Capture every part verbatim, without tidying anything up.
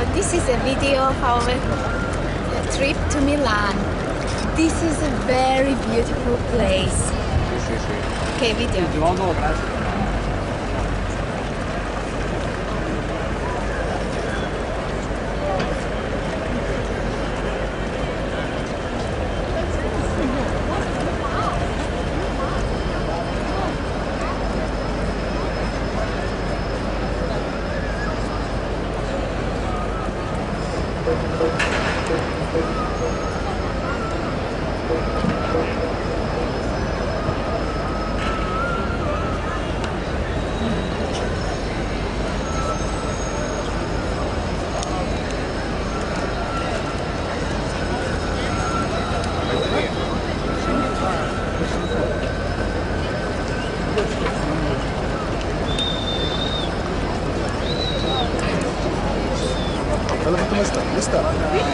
this is a video of our trip to Milan. This is a very beautiful place. Okay, video. Dove come sta? Dove sta?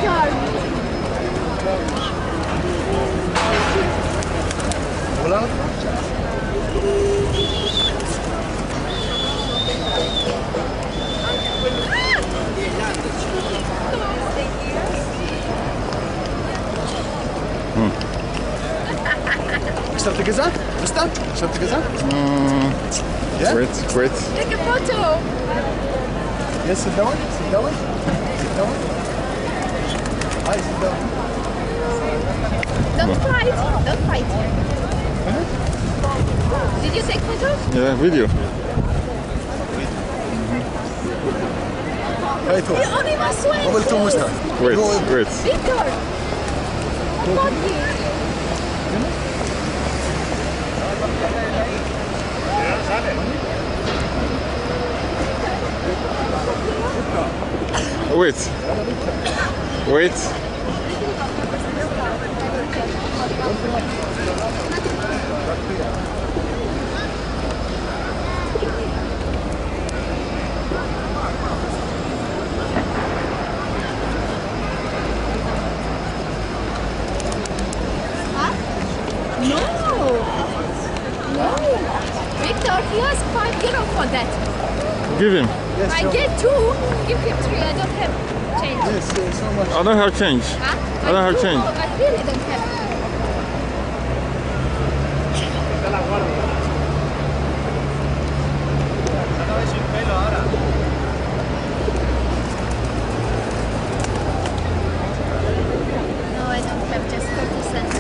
Volano? Sta casa? Dove sta? Sta casa? Mm, Yeah? Wait, wait. Take a photo. Yes, sit down. Sit down. Sit down. Hi, sit down. Don't fight. Don't fight. Did you take photos? Yeah, video. Hey, to. You only must wait. قبل تو مستر. Wait, wait. Victor. What is Wait. Wait. No. No. Victor, he has five euro for that. Give him. Yes, I sure. get two. Give him three. I don't have change. Yes, yes, so much. I don't have change. Huh? I don't have do change. know, I really don't have. No, I don't have just thirty cents.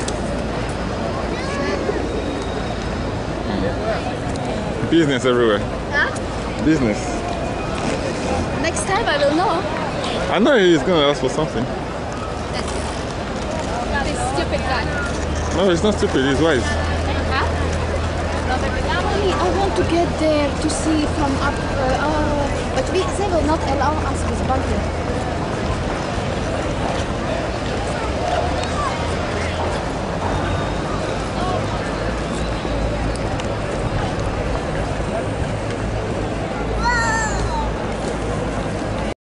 Business everywhere. Huh? Business. Next time I will know. I know he's gonna ask for something. This stupid guy. No, he's not stupid. He's wise. Huh? I want to get there to see from up, uh, uh, but we, they will not allow us with buggy.